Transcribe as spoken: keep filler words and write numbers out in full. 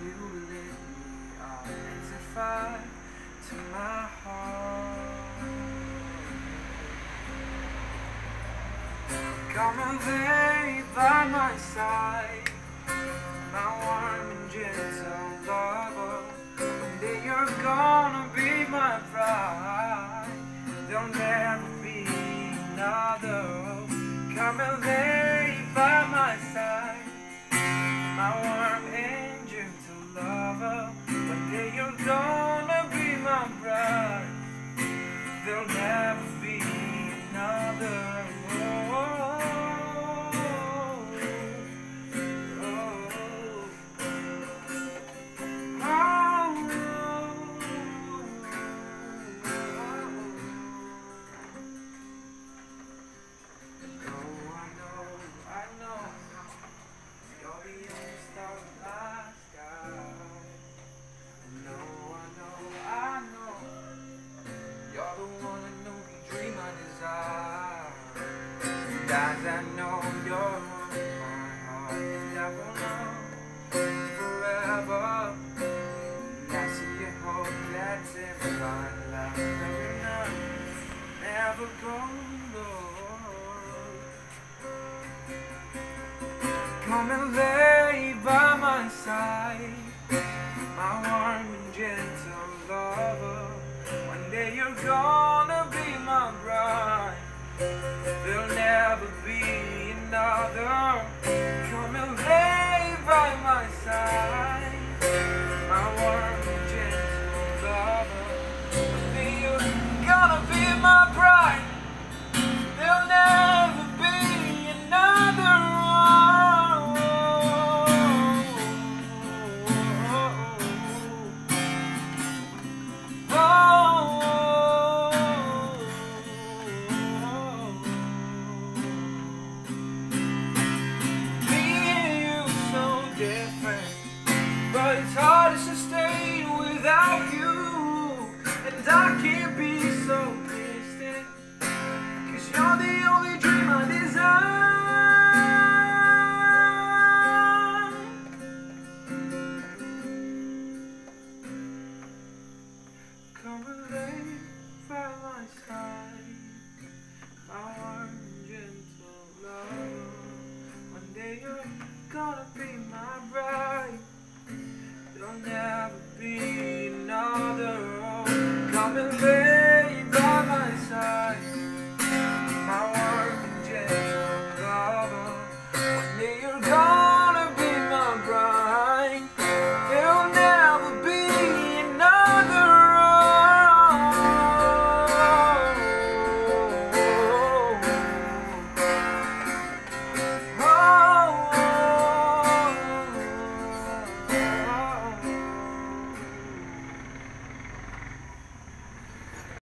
you lit me up as a fire to my heart. Come and lay by my side, my warm and gentle lover. One day you're gonna be my bride, there'll never be another. Come and lay by my side, my warm and gentle lover. One day you're gonna be my bride, there'll never be another. As I know you're on my heart, and I will know forever. And I see your hope that's in my life, and I never go low. Come and let